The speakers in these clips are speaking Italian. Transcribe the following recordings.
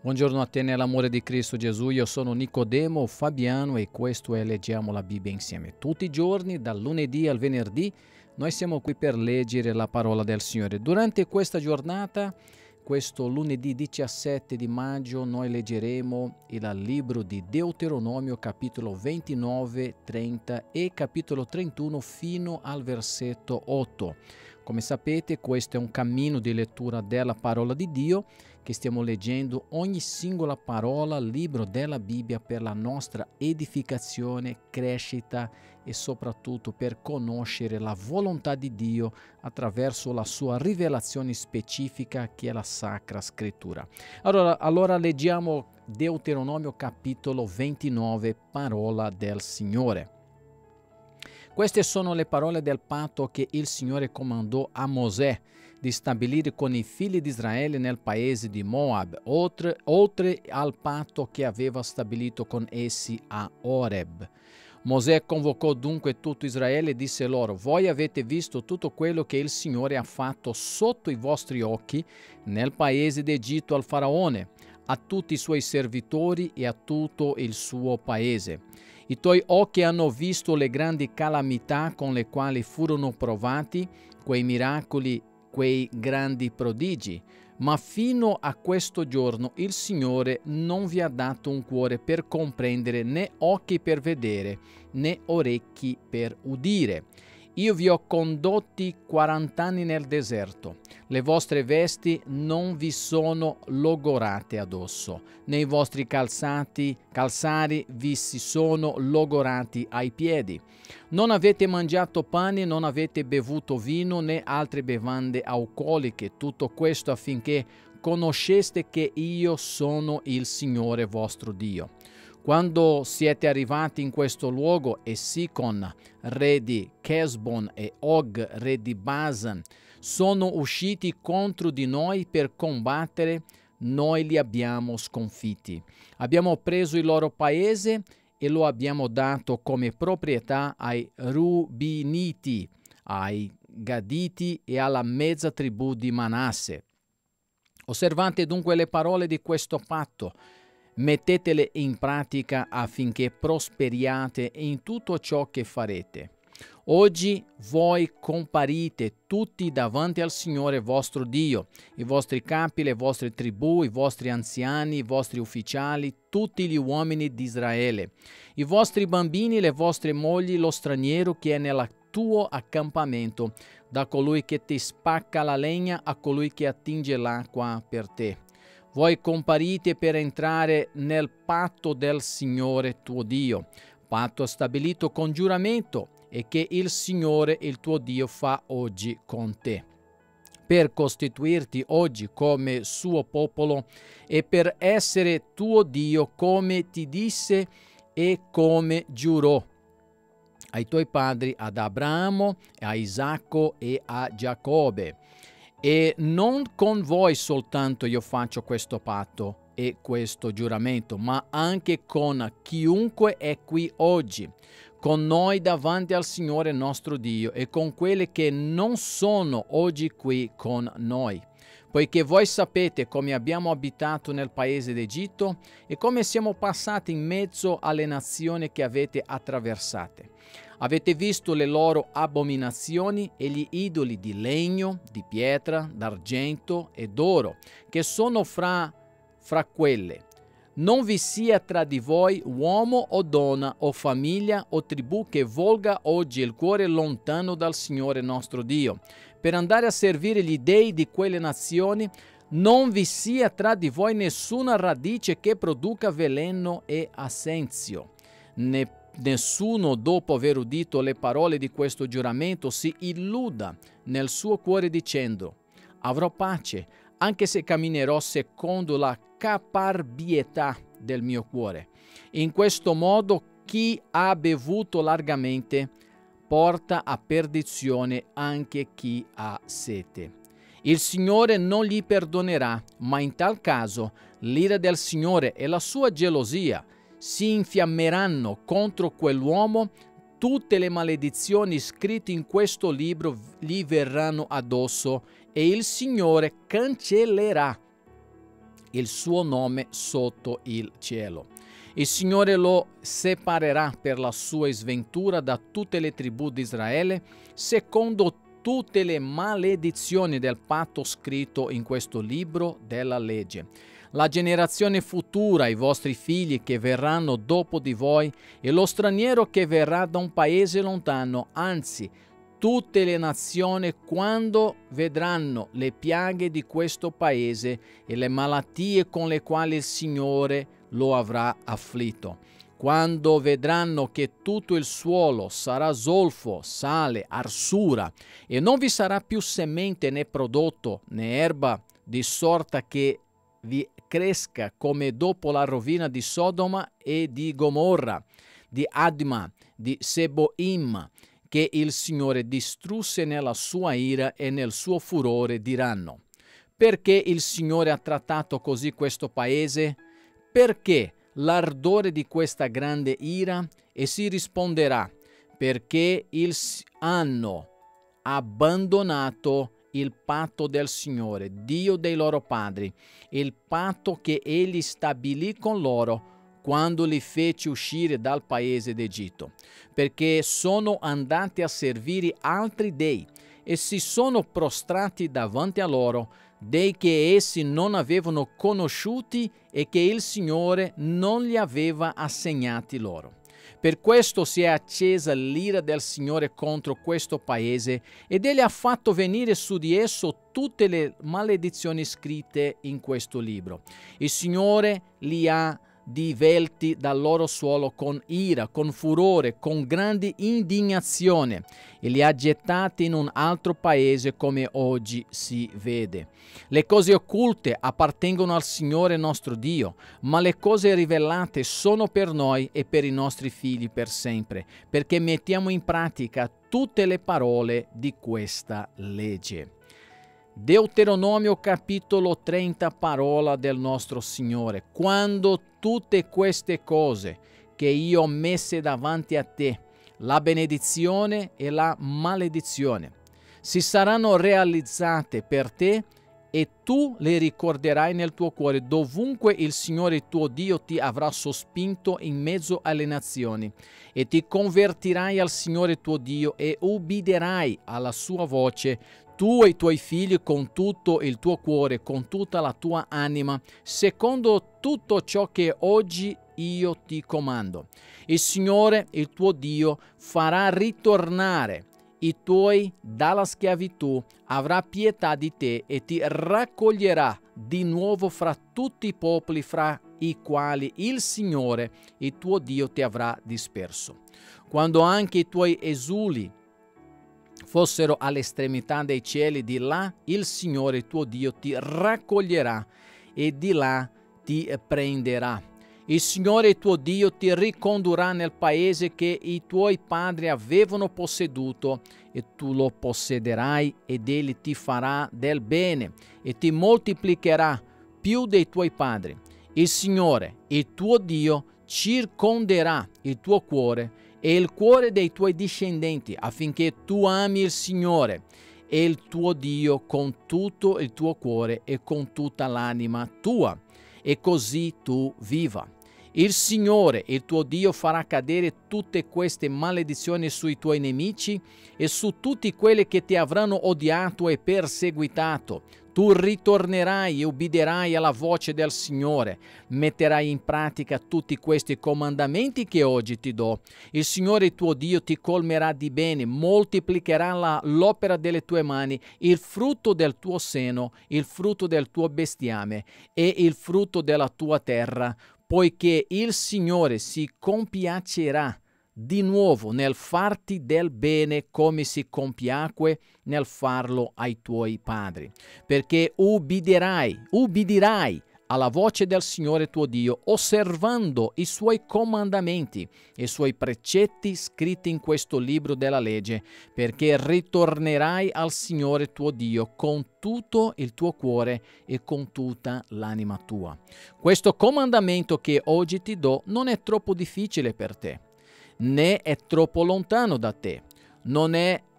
Buongiorno a te nell'amore di Cristo Gesù, io sono Nicodemo Fabiano e questo è Leggiamo la Bibbia insieme. Tutti i giorni, dal lunedì al venerdì, noi siamo qui per leggere la parola del Signore. Durante questa giornata, questo lunedì 17 di maggio, noi leggeremo il libro di Deuteronomio, capitolo 29, 30 e capitolo 31 fino al versetto 8. Come sapete, questo è un cammino di lettura della parola di Dio, che stiamo leggendo ogni singola parola, libro della Bibbia per la nostra edificazione, crescita e soprattutto per conoscere la volontà di Dio attraverso la sua rivelazione specifica che è la Sacra Scrittura. Allora leggiamo Deuteronomio capitolo 29, parola del Signore. Queste sono le parole del patto che il Signore comandò a Mosè di stabilire con i figli di Israele nel paese di Moab, oltre al patto che aveva stabilito con essi a Oreb. Mosè convocò dunque tutto Israele e disse loro: voi avete visto tutto quello che il Signore ha fatto sotto i vostri occhi nel paese d'Egitto al Faraone, a tutti i suoi servitori e a tutto il suo paese. I tuoi occhi hanno visto le grandi calamità con le quali furono provati, quei miracoli, quei grandi prodigi, ma fino a questo giorno il Signore non vi ha dato un cuore per comprendere, né occhi per vedere, né orecchi per udire. Io vi ho condotti 40 anni nel deserto. Le vostre vesti non vi sono logorate addosso, né i vostri calzari vi si sono logorati ai piedi. Non avete mangiato pane, non avete bevuto vino, né altre bevande alcoliche. Tutto questo affinché conosceste che io sono il Signore vostro Dio. Quando siete arrivati in questo luogo e Sicon, re di Chesbon, e Og, re di Basan, sono usciti contro di noi per combattere, noi li abbiamo sconfitti. Abbiamo preso il loro paese e lo abbiamo dato come proprietà ai Rubiniti, ai Gaditi e alla mezza tribù di Manasse. Osservate dunque le parole di questo patto. Mettetele in pratica affinché prosperiate in tutto ciò che farete. Oggi voi comparite tutti davanti al Signore vostro Dio, i vostri capi, le vostre tribù, i vostri anziani, i vostri ufficiali, tutti gli uomini di Israele, i vostri bambini, le vostre mogli, lo straniero che è nel tuo accampamento, da colui che ti spacca la legna a colui che attinge l'acqua per te. Voi comparite per entrare nel patto del Signore tuo Dio, patto stabilito con giuramento e che il Signore il tuo Dio fa oggi con te, per costituirti oggi come suo popolo e per essere tuo Dio come ti disse e come giurò ai tuoi padri, ad Abramo, a Isacco e a Giacobbe. E non con voi soltanto io faccio questo patto e questo giuramento, ma anche con chiunque è qui oggi, con noi davanti al Signore nostro Dio e con quelli che non sono oggi qui con noi. Poiché voi sapete come abbiamo abitato nel paese d'Egitto e come siamo passati in mezzo alle nazioni che avete attraversate. Avete visto le loro abominazioni e gli idoli di legno, di pietra, d'argento e d'oro, che sono fra quelle. Non vi sia tra di voi uomo o donna o famiglia o tribù che volga oggi il cuore lontano dal Signore nostro Dio, per andare a servire gli dei di quelle nazioni. Non vi sia tra di voi nessuna radice che produca veleno e assenzio. Nessuno, dopo aver udito le parole di questo giuramento, si illuda nel suo cuore dicendo: avrò pace, anche se camminerò secondo la caparbietà del mio cuore. In questo modo chi ha bevuto largamente porta a perdizione anche chi ha sete. Il Signore non gli perdonerà, ma in tal caso l'ira del Signore e la sua gelosia si infiammeranno contro quell'uomo. Tutte le maledizioni scritte in questo libro gli verranno addosso e il Signore cancellerà il suo nome sotto il cielo. Il Signore lo separerà per la sua sventura da tutte le tribù di Israele, secondo tutte le maledizioni del patto scritto in questo libro della legge. La generazione futura, i vostri figli che verranno dopo di voi, e lo straniero che verrà da un paese lontano, anzi, tutte le nazioni, quando vedranno le piaghe di questo paese e le malattie con le quali il Signore lo avrà afflitto, quando vedranno che tutto il suolo sarà zolfo, sale, arsura, e non vi sarà più semente né prodotto né erba, di sorta che vi cresca come dopo la rovina di Sodoma e di Gomorra, di Adma, di Seboim, che il Signore distrusse nella sua ira e nel suo furore, diranno: perché il Signore ha trattato così questo paese? Perché l'ardore di questa grande ira? E si risponderà: perché hanno abbandonato il patto del Signore, Dio dei loro padri, il patto che Egli stabilì con loro quando li fece uscire dal paese d'Egitto, perché sono andati a servire altri dei e si sono prostrati davanti a loro, dei che essi non avevano conosciuti e che il Signore non li aveva assegnati loro. Per questo si è accesa l'ira del Signore contro questo paese ed Egli ha fatto venire su di esso tutte le maledizioni scritte in questo libro. Il Signore li ha divelti dal loro suolo con ira, con furore, con grande indignazione, e li ha gettati in un altro paese, come oggi si vede. Le cose occulte appartengono al Signore nostro Dio, ma le cose rivelate sono per noi e per i nostri figli per sempre, perché mettiamo in pratica tutte le parole di questa legge. Deuteronomio capitolo 30, parola del nostro Signore. Quando tutte queste cose che io ho messe davanti a te, la benedizione e la maledizione, si saranno realizzate per te, e tu le ricorderai nel tuo cuore dovunque il Signore tuo Dio ti avrà sospinto in mezzo alle nazioni, e ti convertirai al Signore tuo Dio e ubbidirai alla sua voce, tu e i tuoi figli, con tutto il tuo cuore, con tutta la tua anima, secondo tutto ciò che oggi io ti comando. Il Signore, il tuo Dio, farà ritornare i tuoi dalla schiavitù, avrà pietà di te e ti raccoglierà di nuovo fra tutti i popoli fra i quali il Signore, il tuo Dio, ti avrà disperso. Quando anche i tuoi esuli fossero all'estremità dei cieli, di là il Signore tuo Dio ti raccoglierà e di là ti prenderà. Il Signore tuo Dio ti ricondurrà nel paese che i tuoi padri avevano posseduto, e tu lo possederai, ed Egli ti farà del bene e ti moltiplicherà più dei tuoi padri. Il Signore, il tuo Dio, circonderà il tuo cuore e il cuore dei tuoi discendenti, affinché tu ami il Signore e il tuo Dio con tutto il tuo cuore e con tutta l'anima tua, e così tu viva. Il Signore, il tuo Dio, farà cadere tutte queste maledizioni sui tuoi nemici e su tutti quelli che ti avranno odiato e perseguitato. Tu ritornerai e ubbidirai alla voce del Signore, metterai in pratica tutti questi comandamenti che oggi ti do. Il Signore tuo Dio ti colmerà di bene, moltiplicherà l'opera delle tue mani, il frutto del tuo seno, il frutto del tuo bestiame e il frutto della tua terra, poiché il Signore si compiacerà di nuovo nel farti del bene, come si compiacque nel farlo ai tuoi padri, perché ubbidirai alla voce del Signore tuo Dio, osservando i suoi comandamenti e i suoi precetti scritti in questo libro della legge, perché ritornerai al Signore tuo Dio con tutto il tuo cuore e con tutta l'anima tua. Questo comandamento che oggi ti do non è troppo difficile per te, né è troppo lontano da te, non è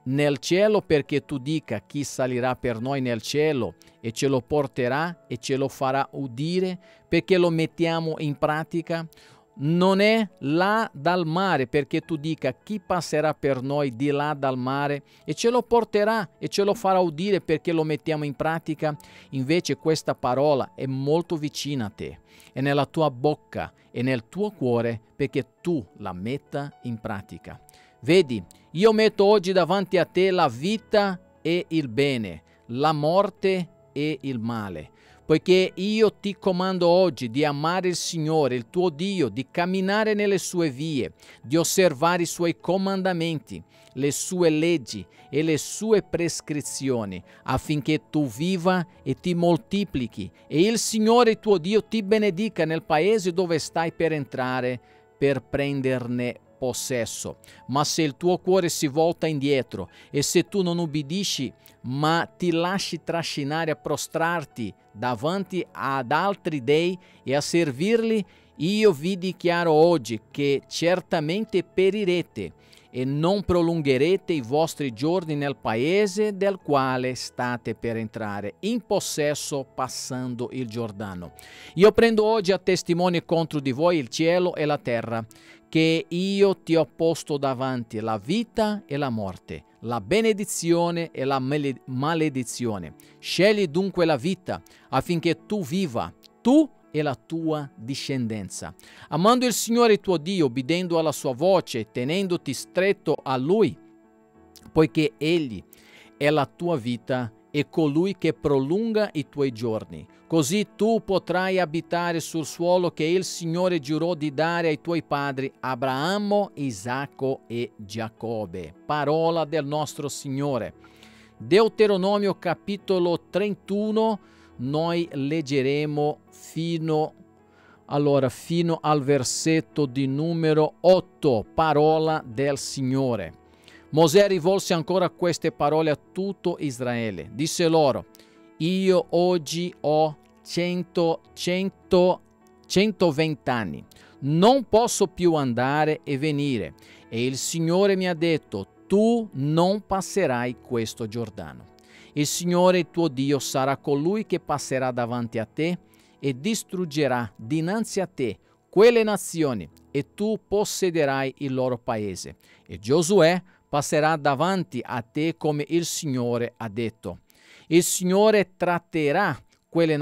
nel cielo perché tu dica chi salirà per noi nel cielo e ce lo porterà e ce lo farà udire perché lo mettiamo in pratica. Non è là dal mare perché tu dica chi passerà per noi di là dal mare e ce lo porterà e ce lo farà udire perché lo mettiamo in pratica. Invece questa parola è molto vicina a te, è nella tua bocca e nel tuo cuore perché tu la metta in pratica. Vedi, io metto oggi davanti a te la vita e il bene, la morte e il male. Poiché io ti comando oggi di amare il Signore, il tuo Dio, di camminare nelle sue vie, di osservare i suoi comandamenti, le sue leggi e le sue prescrizioni, affinché tu viva e ti moltiplichi e il Signore tuo Dio ti benedica nel paese dove stai per entrare per prenderne possesso. Ma se il tuo cuore si volta indietro e se tu non ubbidisci, ma ti lasci trascinare a prostrarti davanti ad altri dei e a servirli, io vi dichiaro oggi che certamente perirete e non prolungherete i vostri giorni nel paese del quale state per entrare in possesso passando il Giordano. Io prendo oggi a testimone contro di voi il cielo e la terra, che io ti ho posto davanti la vita e la morte, la benedizione e la maledizione. Scegli dunque la vita affinché tu viva, tu e la tua discendenza, amando il Signore tuo Dio, obbedendo alla sua voce, tenendoti stretto a Lui, poiché Egli è la tua vita e colui che prolunga i tuoi giorni. Così tu potrai abitare sul suolo che il Signore giurò di dare ai tuoi padri Abramo, Isacco e Giacobbe. Parola del nostro Signore. Deuteronomio capitolo 31, noi leggeremo fino al versetto di numero 8, parola del Signore. Mosè rivolse ancora queste parole a tutto Israele. Disse loro: io oggi ho 120 anni, non posso più andare e venire. E il Signore mi ha detto: tu non passerai questo Giordano. Il Signore tuo Dio sarà colui che passerà davanti a te e distruggerà dinanzi a te quelle nazioni e tu possederai il loro paese. E Giosuè passerà davanti a te come il Signore ha detto. Il Signore tratterà quelle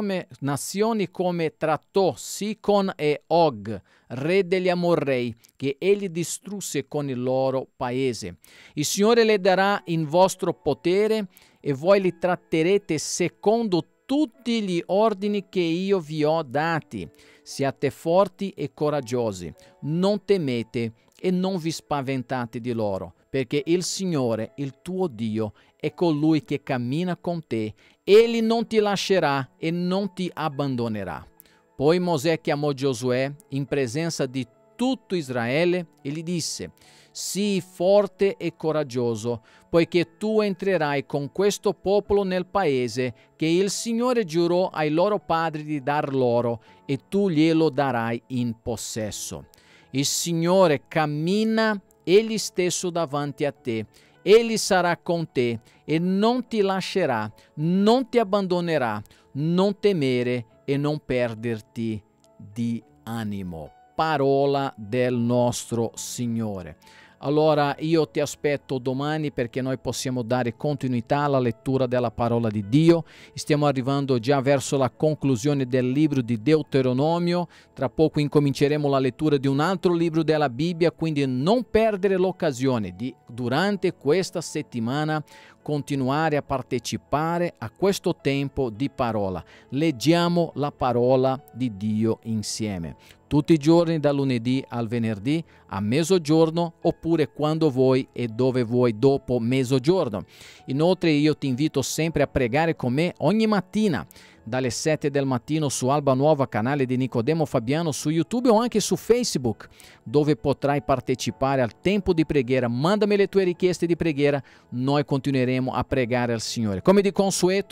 nazioni come trattò Sicon e Og, re degli Amorrei, che egli distrusse con il loro paese. Il Signore le darà in vostro potere e voi li tratterete secondo tutti gli ordini che io vi ho dati. Siate forti e coraggiosi, non temete e non vi spaventate di loro, perché il Signore, il tuo Dio, è colui che cammina con te. Egli non ti lascerà e non ti abbandonerà. Poi Mosè chiamò Giosuè in presenza di tutto Israele e gli disse: sii forte e coraggioso, poiché tu entrerai con questo popolo nel paese che il Signore giurò ai loro padri di dar loro, e tu glielo darai in possesso. Il Signore cammina egli stesso davanti a te. Egli sarà con te e non ti lascerà, non ti abbandonerà. Non temere e non perderti di animo. Parola del nostro Signore. Allora io ti aspetto domani perché noi possiamo dare continuità alla lettura della parola di Dio. Stiamo arrivando già verso la conclusione del libro di Deuteronomio. Tra poco incominceremo la lettura di un altro libro della Bibbia, quindi non perdere l'occasione di, durante questa settimana, continuare a partecipare a questo tempo di parola. Leggiamo la parola di Dio insieme. Tutti i giorni da lunedì al venerdì a mezzogiorno, oppure quando vuoi e dove vuoi dopo mezzogiorno. Inoltre io ti invito sempre a pregare con me ogni mattina dalle 7 del mattino su Alba Nuova, canale di Nicodemo Fabiano su YouTube o anche su Facebook, dove potrai partecipare al tempo di preghiera. Mandami le tue richieste di preghiera, noi continueremo a pregare al Signore. Come di consueto,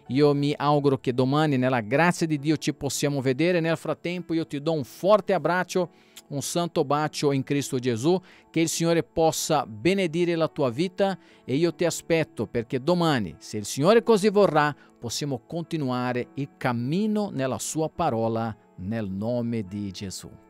Io mi auguro che domani, nella grazia di Dio, ci possiamo vedere. Nel frattempo io ti do un forte abbraccio, un santo bacio in Cristo Gesù, che il Signore possa benedire la tua vita e io ti aspetto, perché domani, se il Signore così vorrà, possiamo continuare il cammino nella sua parola, nel nome di Gesù.